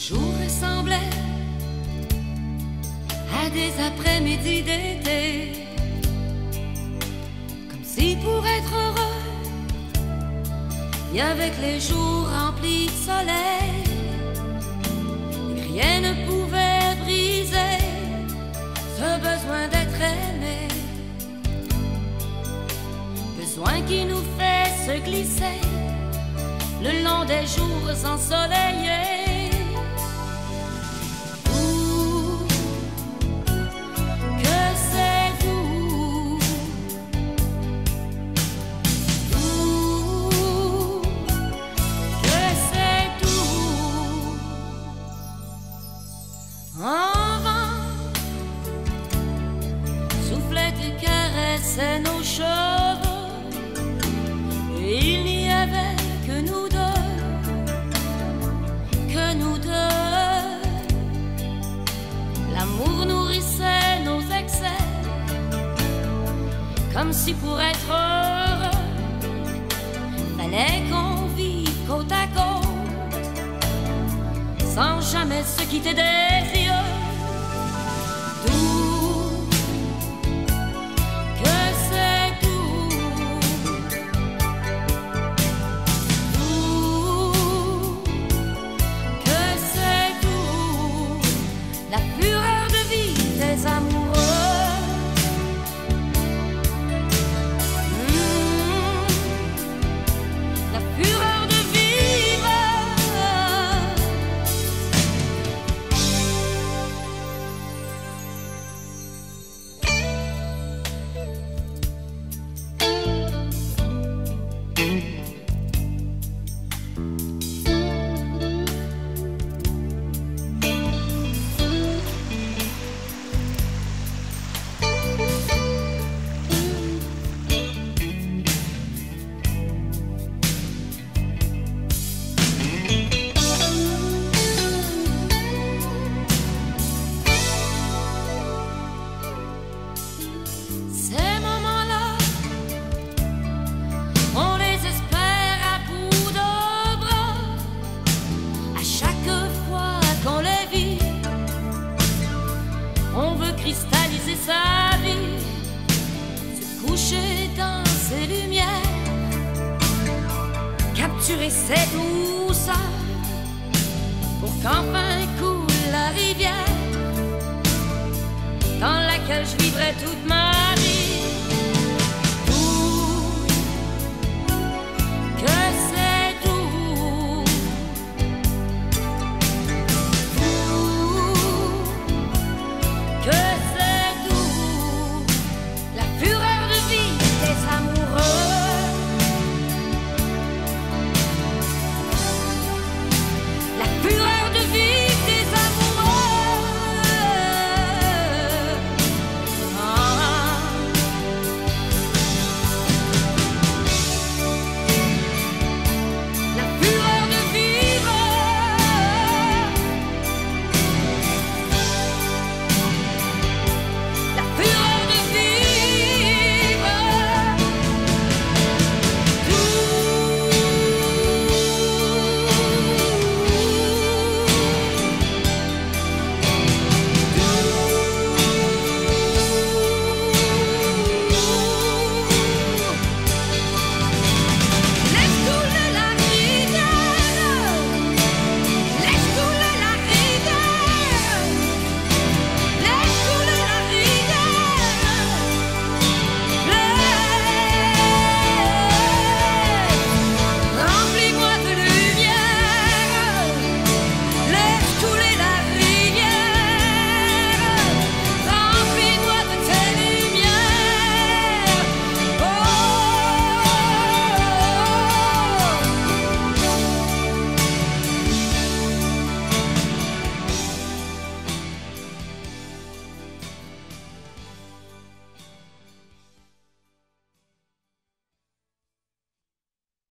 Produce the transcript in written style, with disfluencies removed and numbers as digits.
jours ressemblaient à des après-midi d'été, comme si pour être heureux, il y avait que les jours remplis de soleil, et que rien ne pouvait briser ce besoin d'être aimé, besoin qui nous fait se glisser le long des jours ensoleillés. En vent soufflait et caressait nos cheveux, et il n'y avait que nous deux, que nous deux. L'amour nourrissait nos excès, comme si pour être heureux, fallait qu'on vive côte à côte, sans jamais se quitter des yeux. Doux, que c'est doux, doux, que c'est doux, la fureur de vie des amoureux. La fureur de vivre. Ces moments-là, on les espère à bout de bras. À chaque fois qu'on les vit, on veut cristalliser sa vie, se coucher dans ses lumières, capturer ses douceurs, pour qu'enfin coule la rivière dans laquelle je vivrai toute ma vie.